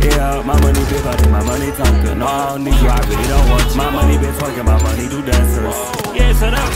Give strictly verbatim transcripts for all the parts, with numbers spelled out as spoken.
Yeah, my money big body, my money talking. No, I don't need you, I really don't want you. My money been twerking, my money do dancers. Yeah, shut up.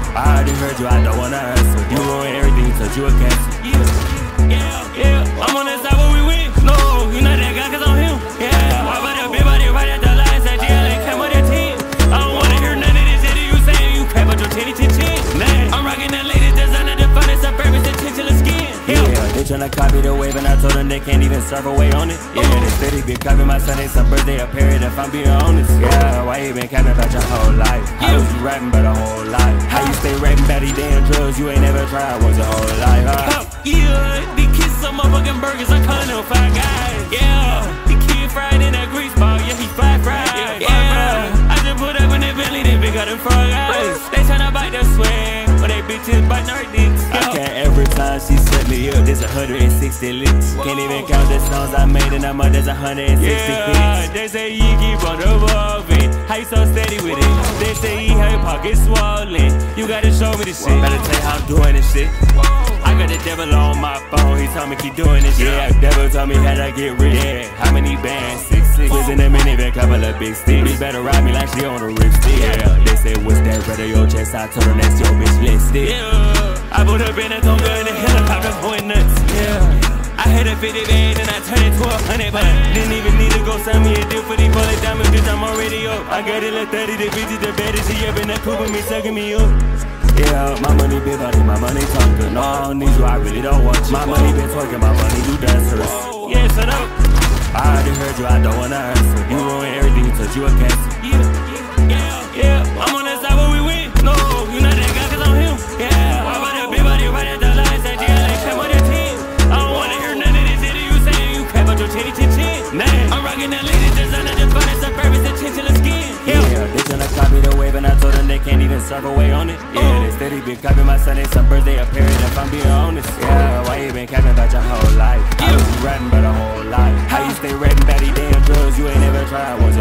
I already heard you, I don't wanna answer. You ruin everything, touch you a cancer. Yeah, yeah, yeah. I'm on that side where we win. No, you not that guy, cause I'm him. Yeah, why about that big body right at the lines at G L A, came with that team. I don't wanna hear none of this shit you saying. You crap about your titty, chin, chin. Nah, I'm rocking that latest designer, the finest of purpose, attention to skin. Yeah, they tryna copy the wave, and I told them they can't even surf away on it. Yeah, they steady been copying my Sunday, some birthday, a period, if I'm being honest. Yeah, why you been capping about your whole life? How was you rapping about a whole life? How you stay rapping about these damn drugs you ain't never tried once your whole life, huh? Yeah, these kids some motherfucking burgers, I'm calling them Five Guys. Yeah, the kid fried in that grease ball, yeah, he fly fried. Yeah, I just put up in that Bentley, they big out them frog eyes. They tryna bite their swag, but they bitches biting her dicks. I can't every time she set me up, there's a hundred and sixty licks. Can't even count the songs I made in a month, there's a hundred and sixty hits. Yeah, they say you keep on evolving, how you so steady with it? They say you have your pockets swollen, you gotta show me this shit. Better tell you how I'm doing this shit. I got the devil on my phone, he told me keep doing this shit. Yeah, the devil told me how to get rich. Yeah, how many bands? Six, six. Was in a minivan, couple of big sticks. Bitch better ride me like she on a ripstick. Yeah, they say what's that red on your chest? I told her that's your bitch lipstick. Yeah, I put up in a Tonga in the helicopter going nuts. Yeah, I hit a fifty band and I turned it to a hundred, but didn't even need to go send me a deal for these bullet diamonds, bitch, I'm already up. I got it like thirty, the bitch is the baddest, she up in that coupe with me, sucking me up. Yeah, my money big body, my money talking. No, I don't need you, I really don't want you. My money been twerking, my money do dancers. Yeah, shut up. I already heard you, I don't wanna answer. You ruin everything, touch you a cancer. Yeah, yeah, yeah. I'm on that side where we win. No, you not that guy, cause I'm him. Yeah, why about that big body right at the lines at G L A, came with that team. I don't wanna hear none of this shit you saying. You crap about your titty, chin, chin. Nah, I'm rocking that latest designer, the finest of purpose, attention to skin. Yeah, they tryna copy the wave, and I told them they can't even surf away on it. Yeah, they steady been copying my Sunday, some birthday, a period, if I'm being honest. Yeah, why you been capping about your whole life? How was you rapping about a whole life? How you stay rapping about these damn drugs you ain't never tried once?